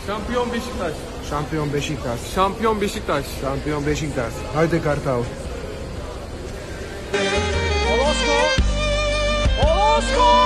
Şampiyon Beşiktaş. Şampiyon Beşiktaş. Şampiyon Beşiktaş. Şampiyon Beşiktaş. Haydi Kartal. Orozco. Orozco.